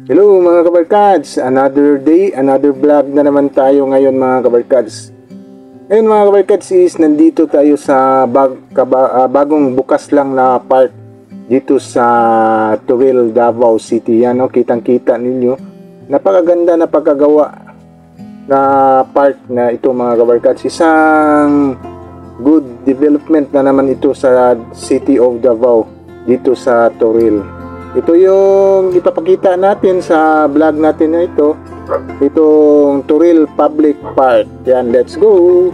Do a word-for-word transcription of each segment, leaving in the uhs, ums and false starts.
Hello mga kabarkads, another day, another vlog na naman tayo ngayon mga kabarkads. Ngayon mga kabarkads is nandito tayo sa bag, kaba, uh, bagong bukas lang na park dito sa Toril, Davao City. Yan, no? Kitang kita ninyo, napakaganda na pagkagawa na park na ito mga kabarkads. Isang good development na naman ito sa City of Davao dito sa Toril. Ito yung ipapakita natin sa vlog natin na ito. Itong Toril Public Park. Yan, let's go!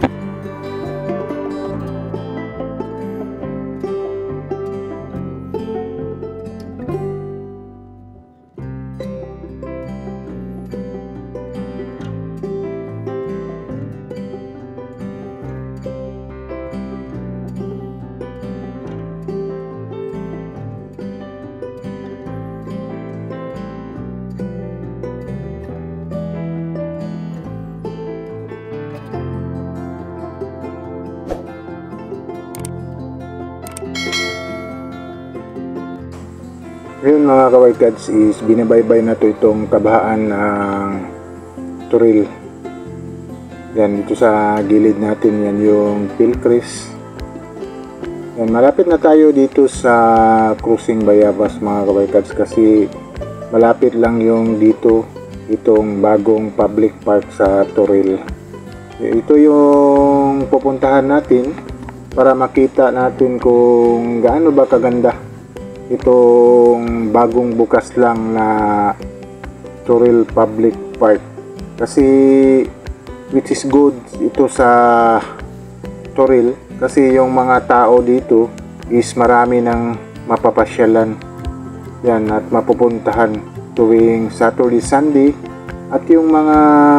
Ngayon mga kabarkads is binabaybay na to itong kabahaan ng Toril. Yan, dito sa gilid natin yan yung Pilcris. Yan, malapit na tayo dito sa Cruising Bayabas mga kabarkads kasi malapit lang yung dito itong bagong public park sa Toril. Ito yung pupuntahan natin para makita natin kung gaano ba kaganda itong bagong bukas lang na Toril Public Park. Kasi which is good ito sa Toril kasi yung mga tao dito is marami ng mapapasyalan yan at mapupuntahan tuwing Saturday, Sunday. At yung mga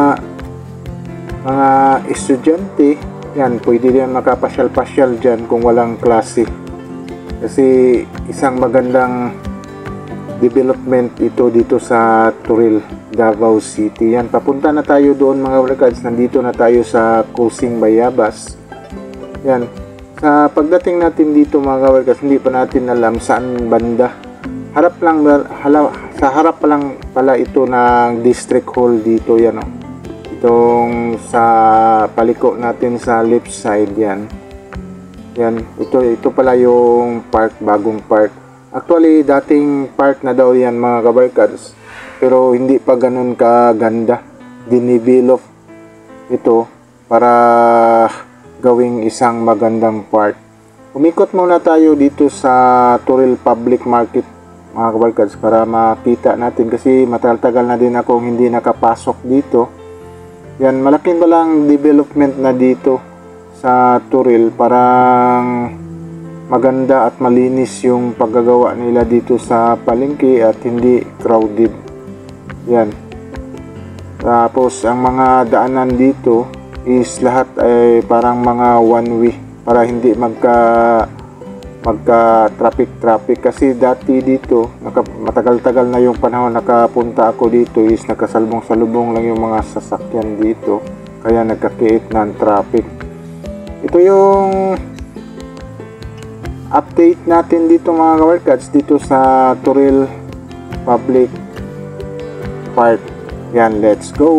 mga estudyante yan, pwede din makapasyal-pasyal dyan kung walang klase. Kasi isang magandang development ito dito sa Toril, Davao City. Yan, papunta na tayo doon mga kabarkads. Nandito na tayo sa Cruising Bayabas. Yan, sa pagdating natin dito mga kabarkads, hindi pa natin alam saan banda. Harap lang, hala, sa harap pa lang pala ito ng District Hall dito. Yan, oh. Itong sa paliko natin sa left side yan. Yan, ito ito pala yung park, bagong park. Actually, dating park na daw yan mga kabarkads. Pero hindi pa ganun kaganda. Dinevelop ito para gawing isang magandang park. Umikot muna tayo dito sa Toril Public Market mga kabarkads para makita natin kasi matagal-tagal na din akong hindi nakapasok dito. Yan, malaking balang development na dito sa Toril, parang maganda at malinis yung paggagawa nila dito sa palengke at hindi crowded. Yan. Tapos ang mga daanan dito is lahat ay parang mga one way para hindi magka magka traffic traffic kasi dati dito naka, matagal-tagal na yung panahon nakapunta ako dito is nakasalubong-salubong lang yung mga sasakyan dito kaya nagkakiit ng traffic. Ito yung update natin dito mga kabarkads dito sa Toril Public Park. Yan, let's go!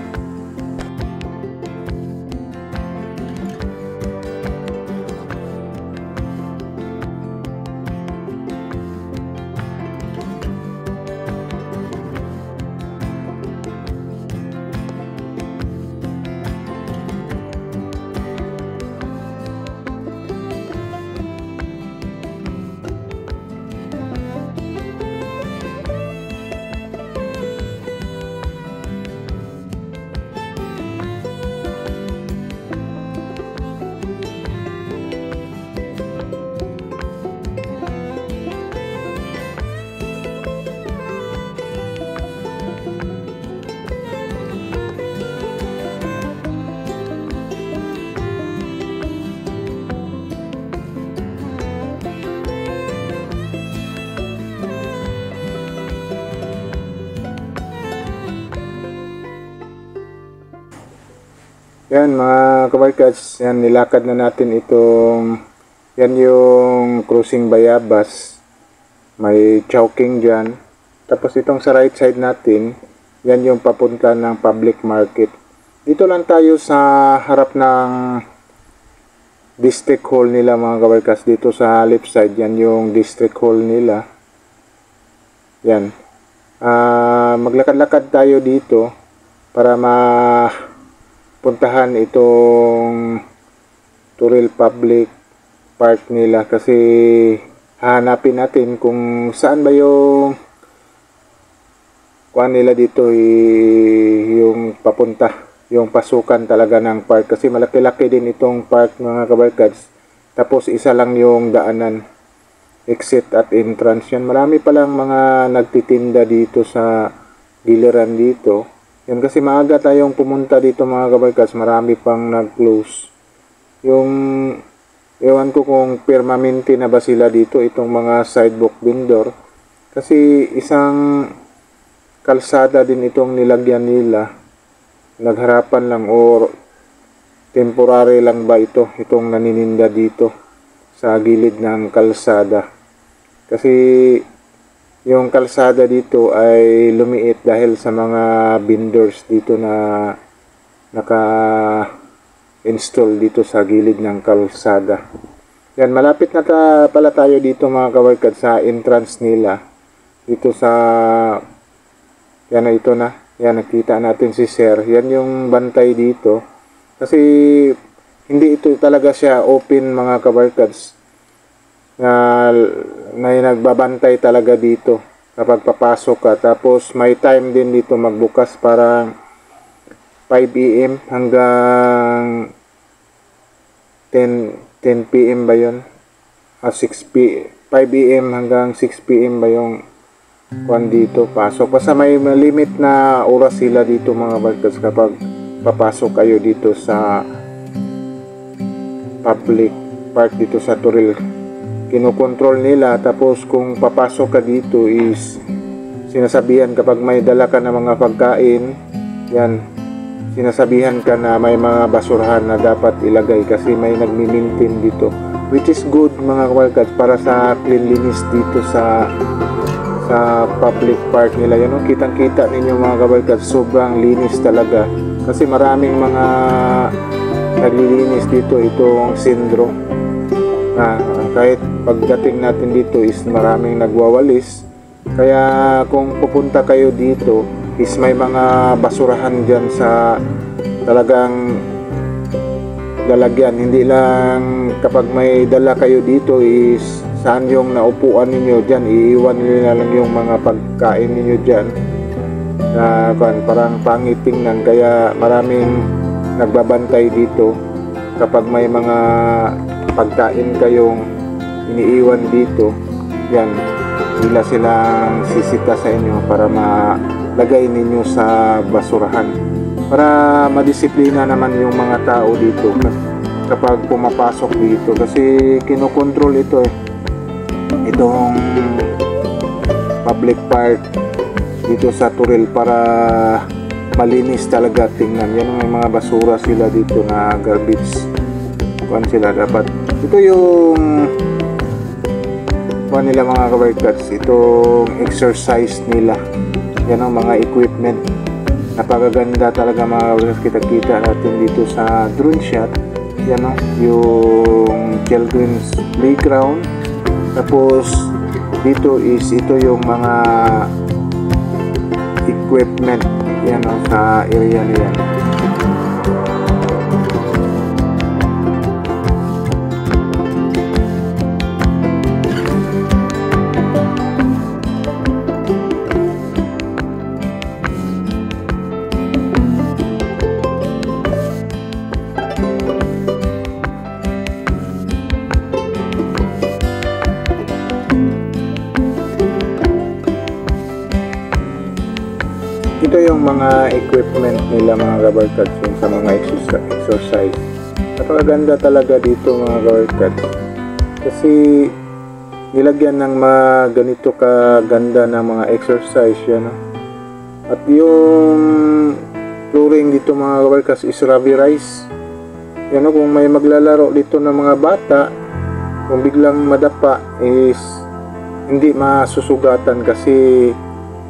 Yan mga kabarkads, yan nilakad na natin itong, yan yung Cruising Bayabas. May Chowking dyan. Tapos itong sa right side natin, yan yung papunta ng public market. Dito lang tayo sa harap ng district hall nila mga kabarkas. Dito sa left side, yan yung district hall nila. Yan. Uh, maglakad-lakad tayo dito para mapuntahan itong Turil Public Park nila. Kasi hahanapin natin kung saan ba yung kuan nila dito, yung papunta, yung pasukan talaga ng park. Kasi malaki-laki din itong park mga kabarkads. Tapos isa lang yung daanan, exit at entrance. Yan, marami palang mga nagtitinda dito sa giliran dito. Yan, kasi maaga tayong pumunta dito mga kabarkads, marami pang nag-close. Yung ewan ko kung permanente na ba sila dito, itong mga sidewalk vendor. Kasi isang kalsada din itong nilagyan nila. Nagharapan lang or temporary lang ba ito, itong nanininda dito sa gilid ng kalsada. Kasi yung kalsada dito ay lumiit dahil sa mga vendors dito na naka-install dito sa gilid ng kalsada. Yan, malapit na ta pala tayo dito mga kabarkad sa entrance nila. Dito sa, yan na, ito na. Yan, nakita natin si Sir. Yan yung bantay dito. Kasi hindi ito talaga siya open mga kabarkads. Na, na nagbabantay talaga dito kapag papasok ka. Tapos may time din dito magbukas, parang five A M hanggang ten P M ba yun? Ah, six P M five A M hanggang six P M ba yung kuan dito pasok. Basta may limit na oras sila dito mga barkas kapag papasok kayo dito sa public park dito sa Turil. Kinokontrol nila. Tapos kung papasok ka dito is sinasabihan kapag may dala ka na mga pagkain, yan, sinasabihan ka na may mga basurahan na dapat ilagay kasi may nagmi-maintain dito, which is good mga kabarkads para sa cleanliness dito sa sa public park nila. Yan, no? Kitang-kita ninyo mga kabarkads, sobrang linis talaga. Kasi maraming mga naglilinis dito, itong sindro. Na kahit pagdating natin dito is maraming nagwawalis. Kaya kung pupunta kayo dito is may mga basurahan dyan sa talagang lalagyan. Hindi lang kapag may dala kayo dito is saan yung naupuan ninyo dyan, iiwan nyo na lang yung mga pagkain ninyo dyan na parang pangit tingnan. Kaya maraming nagbabantay dito kapag may mga pagkain kayong iniiwan dito. Yan, nila silang sisita sa inyo para malagay ninyo sa basurahan, para madisiplina naman yung mga tao dito kapag pumapasok dito. Kasi kinokontrol ito eh, itong public park dito sa Turil, para malinis talaga tingnan. Yan, may mga basura sila dito na garbage kuan sila dapat. Ito yung kuan nila mga kabarkads, itong exercise nila. Yan ang mga equipment, napakaganda talaga mga kabarkads. Kita-kita natin dito sa drone shot. Yan o, yung children's playground. Tapos dito is ito yung mga equipment, yan o, sa area nila. Ito yung mga equipment nila mga kabarkads, yung sa mga exercise. Napakaganda talaga dito mga kabarkads, kasi nilagyan ng mga ganito kaganda ng mga exercise yan, no? At yung flooring dito mga kabarkads is rubberized. Yan, no? Kung may maglalaro dito ng mga bata, kung biglang madapa is hindi masusugatan kasi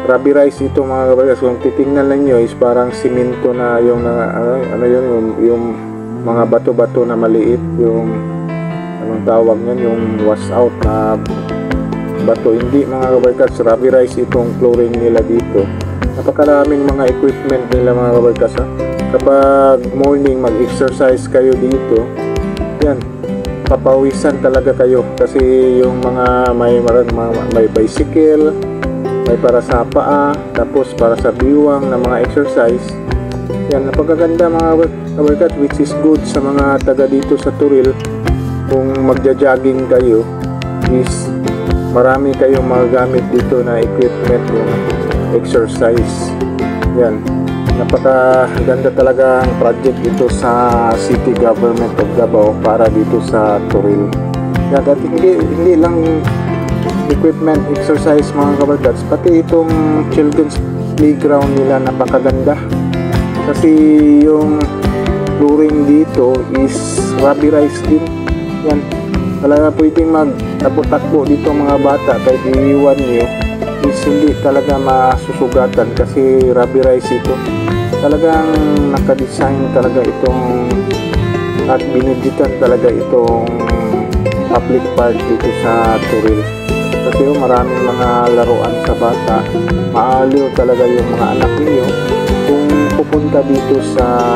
rubberized ito mga kabarkas. Kung titingnan lang nyo is parang simento na yung na, ano, ano yun, yung, yung mga bato-bato na maliit, yung anong tawag yan, yung wash out na bato. Hindi mga kabarkas, rubberized itong flooring nila dito. Napakaraming mga equipment nila mga kabarkas, ha? Kapag morning mag-exercise kayo dito, yan, papawisan talaga kayo kasi yung mga may, may, may bicycle, may para sa paa, tapos para sa biwang na mga exercise. Yan, napakaganda mga kabarkat, which is good sa mga taga dito sa Turil. Kung magja-jogging kayo is marami kayong magagamit dito na equipment yung exercise. Yan, napakaganda talaga ang project ito sa City Government of Davao para dito sa Turil. Yan, at hindi, hindi lang equipment exercise mga kabarkats, pati itong children's playground nila napakaganda kasi yung flooring dito is rubberized din. Yan, talaga pwedeng magtakbo-takbo dito mga bata kahit iiwan nyo is hindi talaga masusugatan kasi rubberized ito. Talagang nakadesign talaga itong at binidgitan talaga itong public park dito sa Turil. Kasi oh, maraming mga laruan sa bata, maaliw talaga yung mga anak niyo kung pupunta dito sa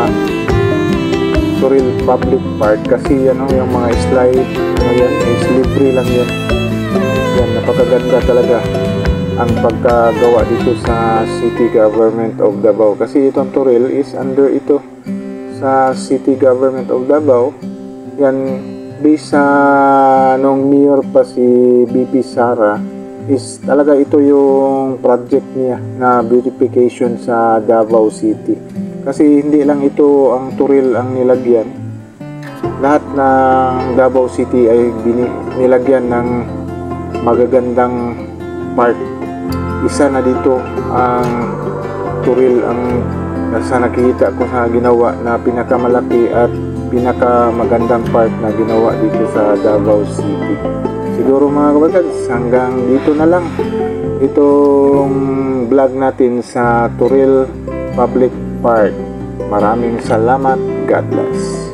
Turil Public Park kasi ano, yung mga slide ano yan, is libre lang yan. Yan, napakaganda talaga ang pagkagawa dito sa City Government of Davao kasi itong Turil is under ito sa City Government of Davao. Yan, based sa nung mayor pa si B P Sara is talaga ito yung project niya na beautification sa Davao City. Kasi hindi lang ito ang Turil ang nilagyan. Lahat ng Davao City ay nilagyan ng magagandang park. Isa na dito ang Turil ang sa nakikita ko sa ginawa na pinakamalaki at pinakamagandang park na ginawa dito sa Davao City. Siguro mga kabarkads, hanggang dito na lang itong vlog natin sa Turil Public Park. Maraming salamat. God bless.